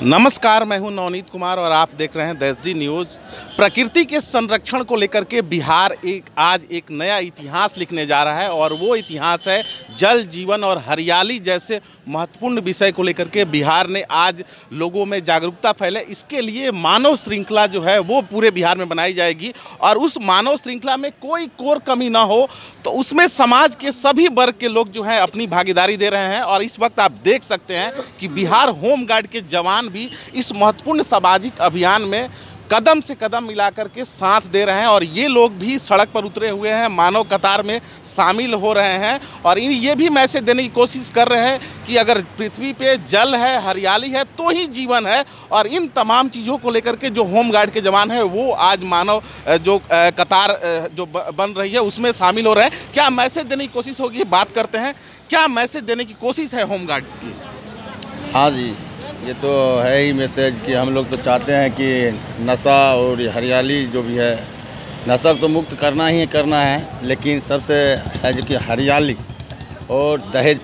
नमस्कार, मैं हूं नवनीत कुमार और आप देख रहे हैं देश डी न्यूज़। प्रकृति के संरक्षण को लेकर के बिहार आज एक नया इतिहास लिखने जा रहा है और वो इतिहास है जल जीवन और हरियाली जैसे महत्वपूर्ण विषय को लेकर के बिहार ने आज लोगों में जागरूकता फैले। इसके लिए मानव श्रृंखला जो है वो पूरे बिहार में बनाई जाएगी और उस मानव श्रृंखला में कोई कोर कमी ना हो, तो उसमें समाज के सभी वर्ग के लोग जो हैं अपनी भागीदारी दे रहे हैं। और इस वक्त आप देख सकते हैं कि बिहार होमगार्ड के जवान भी इस महत्वपूर्ण सामाजिक अभियान में कदम से कदम मिलाकर के साथ दे रहे हैं और ये लोग भी सड़क पर उतरे हुए हैं, मानव कतार में शामिल हो रहे हैं और ये भी मैसेज देने की कोशिश कर रहे हैं कि अगर पृथ्वी पे जल है, हरियाली है तो ही जीवन है। और इन तमाम चीज़ों को लेकर के जो होमगार्ड के जवान हैं वो आज मानव जो कतार जो बन रही है उसमें शामिल हो रहे हैं। क्या मैसेज देने की कोशिश होगी, बात करते हैं। क्या मैसेज देने की कोशिश है होमगार्ड की? हाँ जी, ये तो है ही मैसेज कि हम लोग तो चाहते हैं कि नशा और हरियाली जो भी है, नशा तो मुक्त करना ही करना है, लेकिन सबसे है जो कि हरियाली और दहेज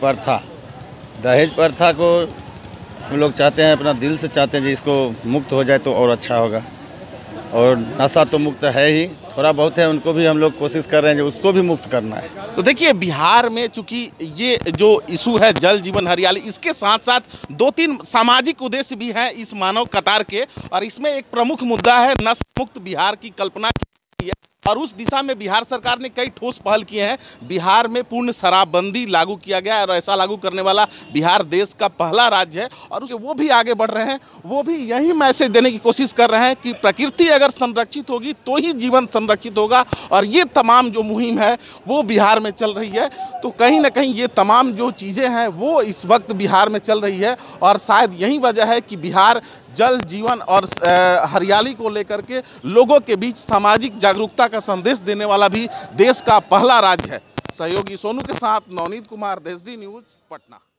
प्रथा को हम लोग चाहते हैं, अपना दिल से चाहते हैं कि इसको मुक्त हो जाए तो और अच्छा होगा। और नशा तो मुक्त है ही, थोड़ा बहुत है उनको भी हम लोग कोशिश कर रहे हैं जो उसको भी मुक्त करना है। तो देखिए, बिहार में चूंकि ये जो इशू है जल जीवन हरियाली, इसके साथ साथ दो तीन सामाजिक उद्देश्य भी हैं इस मानव कतार के, और इसमें एक प्रमुख मुद्दा है नशा मुक्त बिहार की कल्पना की है और उस दिशा में बिहार सरकार ने कई ठोस पहल किए हैं। बिहार में पूर्ण शराबबंदी लागू किया गया है और ऐसा लागू करने वाला बिहार देश का पहला राज्य है और वो भी आगे बढ़ रहे हैं। वो भी यही मैसेज देने की कोशिश कर रहे हैं कि प्रकृति अगर संरक्षित होगी तो ही जीवन संरक्षित होगा। और ये तमाम जो मुहिम है वो बिहार में चल रही है। तो कहीं ना कहीं ये तमाम जो चीज़ें हैं वो इस वक्त बिहार में चल रही है और शायद यही वजह है कि बिहार जल जीवन और हरियाली को लेकर के लोगों के बीच सामाजिक जागरूकता का संदेश देने वाला भी देश का पहला राज्य है। सहयोगी सोनू के साथ नवनीत कुमार, देश डी न्यूज़, पटना।